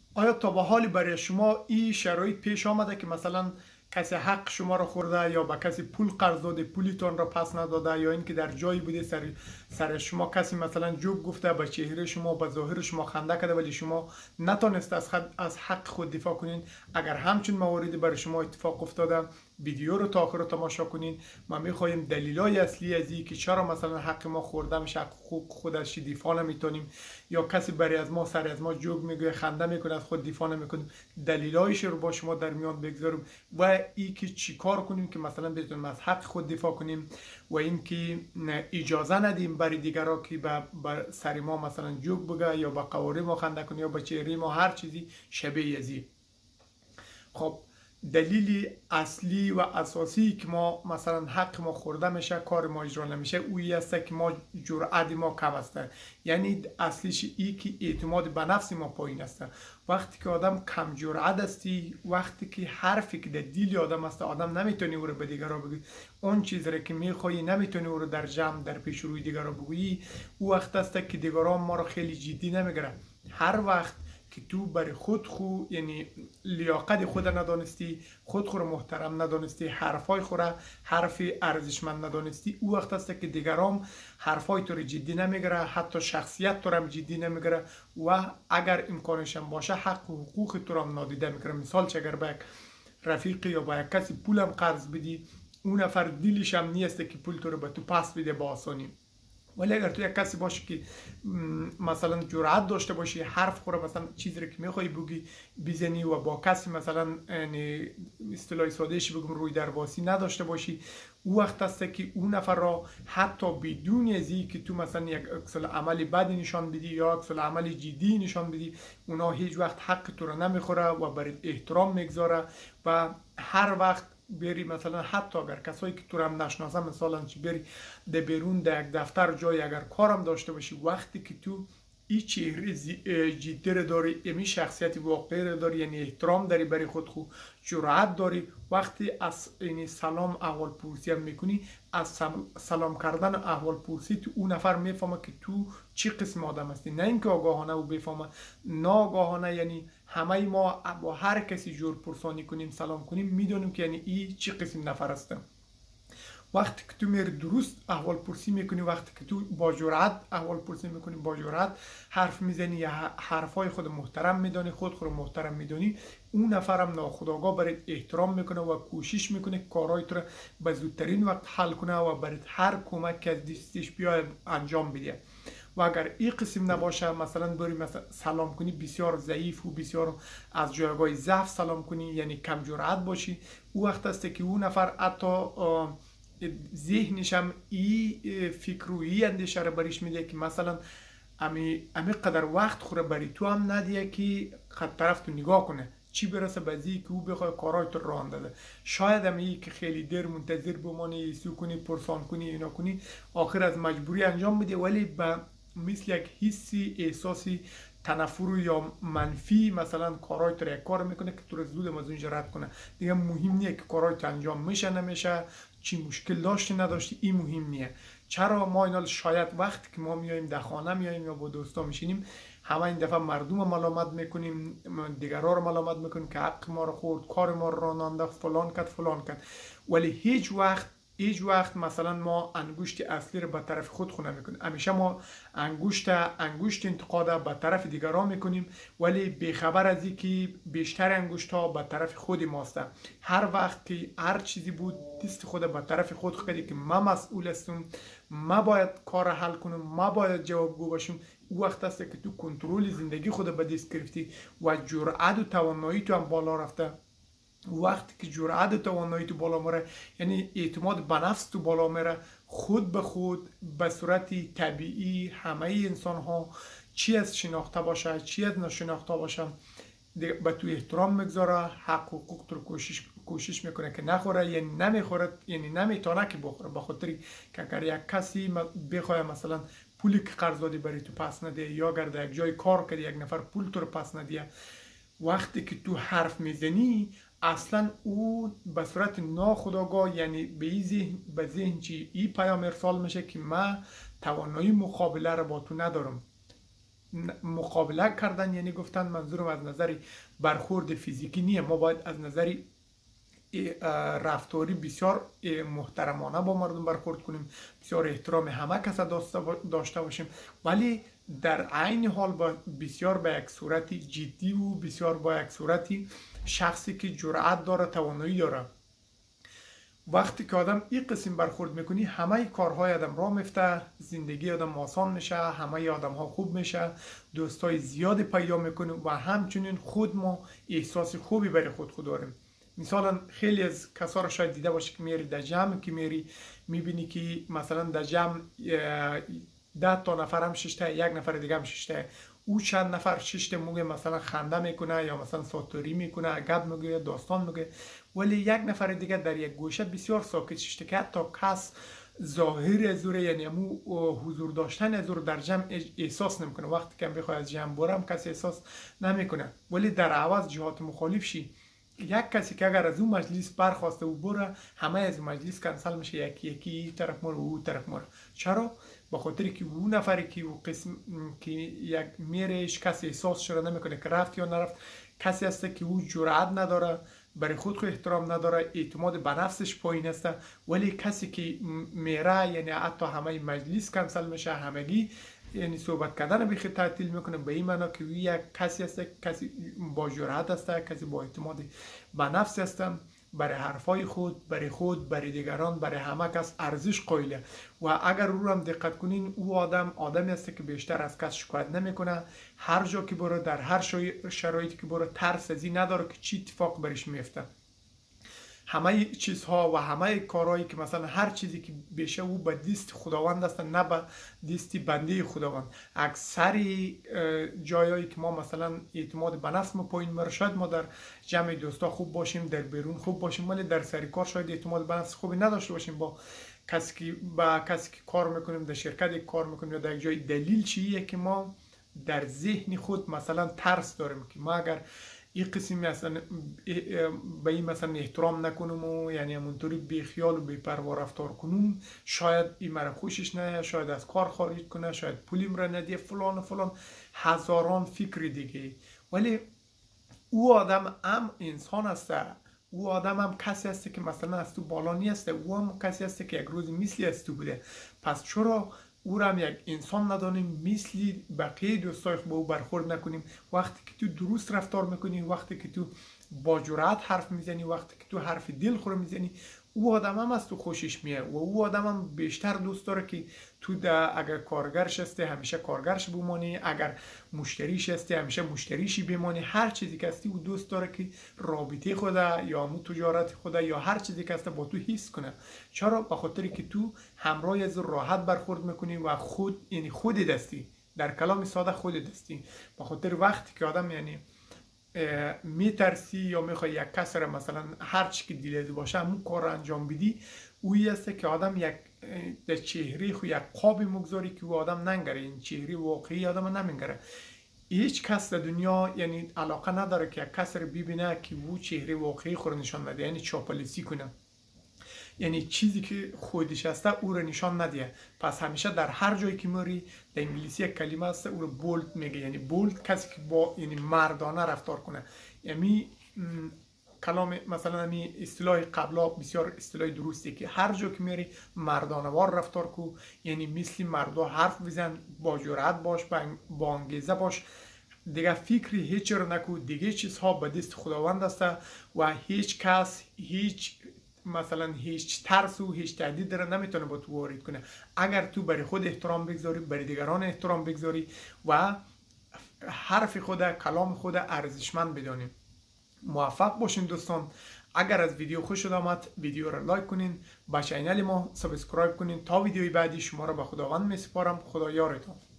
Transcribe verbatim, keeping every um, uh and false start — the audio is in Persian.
آیا تا به حال برای شما این شرایط پیش آمده که مثلا کسی حق شما را خورده یا به کسی پول قرض داده پولیتان را پس نداده، یا اینکه در جایی بوده سر سر شما کسی مثلا جوک گفته به چهره شما به ظاهر شما خنده کرده ولی شما نتونست از خد از حق خود دفاع کنین؟ اگر همچین مواردی برای شما اتفاق افتاده ویدیو رو تا آخر تماشا کنین. ما میخوایم دلیلای اصلی از این که چرا مثلا حق ما خورده میشه، حقوق خود از چی دفاع نمیتونیم، یا کسی برای از ما سر از ما جوک میگه خنده میکنه از خود دفاع نمیکنیم، دلیلایش رو با شما در میان بگذارم و ای که چیکار کنیم که مثلا بتونیم از حق خود دفاع کنیم و اینکه اجازه ندیم برای دیگران که به سر ما مثلا جوک بگه یا به قواره ما خنده کنه یا به چهره ما هر چیزی شبیه ازی. خب دلیل اصلی و اساسی که ما مثلا حق ما خورده میشه کار ما اجرا نمیشه اویی است که ما جرأت ما کم است. یعنی اصلیش ای که اعتماد به نفس ما پایین است. وقتی که آدم کم جرأت استی، وقتی که حرفی که در دل آدم است آدم نمیتونی او رو به دیگران بگی، اون چیزی را که میخوایی نمیتونی او رو در جمع در پیش روی دیگران بگویی، او وقت است که دیگران ما رو خیلی جدی نمیگیرن. هر وقت که تو برای خود خو یعنی لیاقت خود ندانستی، خود خو رو محترم ندانستی، حرفای خو را حرف ارزشمند ندانستی، او وقت است که دیگران حرفای تو رو جدی نمیگیره، حتی شخصیت تو رو جدی نمیگیره و اگر امکانش هم باشه حق و حقوق تو رو نادیده میگیره. مثال چه اگر به یک رفیق یا با یک کسی پولم قرض بدی، اون نفر دلش هم نیست که پول تو رو به تو پس بده با آسانی، ولی اگر تو یک کسی باشی که مثلا جرأت داشته باشی حرف خوره مثلا چیزی رو که میخوای بگی بزنی و با کسی مثلا یعنی اصطلاح سادهش بگم روی درواسی نداشته باشی، او وقت است که اون نفر را حتی بدون از که تو مثلا یک عکس عمل بدی نشان بدی یا عکس عمل جدی نشان بدی، اونا هیچ وقت حق تو رو نمیخوره و برات احترام میگذاره و هر وقت بری مثلا حتی اگر کسایی که تو رو هم نشناسه مثلا چی بری در بیرون در یک دفتر جای اگر کارم داشته باشی، وقتی که تو این چهره جدی رو داری، امی شخصیت واقعی رو داری، یعنی احترام داری برای خود خو جرأت داری، وقتی از یعنی سلام احوال پرسی هم میکنی، از سلام کردن احوال پرسی تو اون نفر میفهمه که تو چی قسم آدم هستی، نه اینکه آگاهانه او بفهمه، ناگاهانه. یعنی همه ما با هر کسی جور پرسانی کنیم سلام کنیم میدونیم که یعنی این چی قسم نفر هسته. وقتی که تو میری درست احوال پرسی میکنی، وقتی که تو با جرأت احوال پرسی میکنی، با جرأت حرف میزنی یا حرفای خود محترم میدانی، خود خود محترم میدانی، اون نفرم ناخودآگاه برات احترام میکنه و کوشش میکنه کارهای تو رو به زودترین وقت حل کنه و برات هر کمک که از دستش بیاد انجام بده. و اگر این قسم نباشه مثلا بری مثلا سلام کنی بسیار ضعیف و بسیار از جایگاه ضعف سلام کنی، یعنی کم جرأت باشی، او وقت است که اون نفر حتی ذهنش هم ای فکر و ای اندیشه رو بریش میده که مثلا امی امی قدر وقت خوره بری تو هم ندیه که خط طرف تو نگاه کنه، چی برسه بزی که او بخواه کارهای تو راه داده. شاید هم ای که خیلی دیر منتظر بمانی ایسو کنی پرسان کنی اینا کنی آخر از مجبوری انجام بده، ولی به مثل یک حسی احساسی تنفر یا منفی مثلا کارهای تو یک کار میکنه که تو رو زود از اونجا رد کنه. دیگه مهم نیه که کارهای تو انجام میشه نمیشه، چی مشکل داشتی نداشتی، این مهم نیه. چرا ما اینا شاید وقتی که ما میایم در خانه میایم یا با دوستا میشینیم همه این دفعه مردم ملامت میکنیم، دیگران رو ملامت میکنیم که حق ما رو خورد، کار ما رو راننده، فلان کرد فلان کرد، ولی هیچ وقت هیچ وقت مثلا ما انگشت اصلی رو به طرف خود خو نمیکنیم. همیشه ما انگشت انگشت انتقاد به طرف دیگران میکنیم ولی بیخبر از اینکه بیشتر انگشت ها به طرف خود ماست. هر وقت که هر چیزی بود دست خود به طرف خود خودی که ما مسئول هستم، ما باید کار حل کنم، ما باید جوابگو باشم، او وقت است که تو کنترل زندگی خود به دست گرفتی و جرأت و توانایی تو هم بالا رفته. وقتی که جرأت و توانایی تو بالا میره یعنی اعتماد به نفس تو بالا میره، خود به خود به صورت طبیعی همه انسان ها چی از شناخته باشه چی از نشناخته باشه به تو احترام میگذاره، حق و حقوق تو کوشش کوشش میکنه که نخوره، یعنی نمیخوره، یعنی نمیتونه که بخوره، به خاطر که اگر یک کسی بخواد مثلا پولی که قرض دادی برای تو پس نده یا اگر در یک جای کار کردی یک نفر پول تو رو پس نده، وقتی که تو حرف میزنی اصلا او به صورت ناخودآگاه یعنی به این ذهن به ذهن چی این پیام ارسال میشه که من توانایی مقابله رو با تو ندارم. مقابله کردن، یعنی گفتن منظورم از نظر برخورد فیزیکی نیه، ما باید از نظر رفتاری بسیار محترمانه با مردم برخورد کنیم، بسیار احترام همه کس داشته باشیم، ولی در عین حال با بسیار با یک صورت جدی و بسیار با یک صورت شخصی که جرأت داره، توانایی داره. وقتی که آدم این قسم برخورد میکنی، همه کارهای آدم راه میفته، زندگی آدم آسان میشه، همه آدم ها خوب میشه، دوستای زیادی پیدا میکنه و همچنین خود ما احساس خوبی برای خود خود داریم. مثلا خیلی از کسا را شاید دیده باشه که میری در جمع که میری میبینی که مثلا در جمع ده تا نفر هم ششته، یک نفر دیگه هم ششته، او چند نفر ششته موقع مثلا خنده میکنه یا مثلا ساتوری میکنه، گپ میگه، داستان میگه، ولی یک نفر دیگه در یک گوشه بسیار ساکت ششته که حتی کس ظاهر ازوره، یعنی امو حضور داشتن ازور در جمع احساس نمیکنه. وقتی که بخوای از جمع برم کسی احساس نمیکنه، ولی در عوض جهات مخالف شی، یک کسی که اگر از اون مجلس برخواسته و بره، همه از مجلس کنسل میشه، یکی یکی طرف مره و او طرف مره. چرا؟ به خاطر که اون نفری که او قسم که یک میرش کسی احساس شده نمیکنه که رفت یا نرفت، کسی هست که او جرأت نداره، برای خود خود احترام نداره، اعتماد به نفسش پایین است. ولی کسی که میره، یعنی حتی همه مجلس کنسل میشه، همگی یعنی صحبت کردن بیخی تعطیل میکنه، به این معنا که یک کسی هست، کسی با جرأت است، کسی با اعتماد به نفس است، برای حرفای خود، برای خود، برای دیگران، برای همه کس ارزش قائله. و اگر رو هم دقت کنین، او آدم آدمی است که بیشتر از کس شکایت نمیکنه، هر جا که بره، در هر شرایطی که بره، ترس از این نداره که چی اتفاق برش میفته. همه چیزها و همه کارهایی که مثلا هر چیزی که بشه او به دست خداوند است، نه به دست بنده خداوند. اکثر جایایی که ما مثلا اعتماد به نفس ما پایین میره، شاید ما در جمع دوستا خوب باشیم، در بیرون خوب باشیم، ولی در سر کار شاید اعتماد به نفس خوبی نداشته باشیم با کسی که با کسی که کار میکنیم، در شرکت کار میکنیم یا در یک جای. دلیل چیه؟ که ما در ذهن خود مثلا ترس داریم که ما اگر این قسمی مثلا به این مثلا احترام نکنم و یعنی همونطوری بیخیال و بی‌پروا رفتار کنم، شاید این مرا خوشش نه، شاید از کار خارج کنه، شاید پولیم را ندیه، فلان و فلان، هزاران فکر دیگه. ولی او آدم هم انسان است، او آدم هم کسی است که مثلا از تو بالا نیست، او هم کسی است که یک روز مثلی از تو بوده. پس چرا او را هم یک انسان ندانیم، مثلی بقیه دوستای با او برخورد نکنیم؟ وقتی که تو درست رفتار میکنی، وقتی که تو با جرأت حرف میزنی، وقتی که تو حرف دل خور میزنی، او آدم هم از تو خوشش میه و او آدم هم بیشتر دوست داره که تو دا اگر کارگرش هستی همیشه کارگرش بمانی، اگر مشتریش هستی همیشه مشتریشی بمانی. هر چیزی که هستی او دوست داره که رابطه خوده یا مو تجارت خوده یا هر چیزی که هستی با تو حس کنه. چرا؟ به خاطر که تو همراه از راحت برخورد میکنی و خود یعنی خود دستی، در کلام ساده خود دستی. به خاطر وقتی که آدم یعنی میترسی یا میخوای یک کس را مثلا هر چی که دیلت باشه همون کار را انجام بدی، اویی است که آدم یک در چهره خو یک قابی مگذاری که او آدم ننگره، این چهره واقعی آدم نمیگره. هیچ کس در دنیا یعنی علاقه نداره که یک کس را ببینه که او چهره واقعی خود نشان بده، یعنی چاپلوسی کنه، یعنی چیزی که خودش هسته او رو نشان ندیه. پس همیشه در هر جایی که میری، در انگلیسی یک کلمه هست او رو بولد میگه، یعنی بولد کسی که با یعنی مردانه رفتار کنه. یعنی کلام مثلا می اصطلاح قبلا بسیار اصطلاح درستی که هر جا که میری مردانه وار رفتار کو، یعنی مثل مردا حرف بزن، با جرأت باش، با انگیزه باش، دیگه فکری هیچ رو نکو، دیگه چیزها به دست خداوند است و هیچ کس هیچ مثلا هیچ ترس و هیچ تهدید را نمیتونه با تو وارد کنه. اگر تو برای خود احترام بگذاری، برای دیگران احترام بگذاری و حرف خود، کلام خود ارزشمند بدانیم. موفق باشین دوستان. اگر از ویدیو خوش آمد ویدیو را لایک کنین، با چینل ما سابسکرایب کنین. تا ویدیوی بعدی شما را به خداوند می سپارم. خدا یارتان.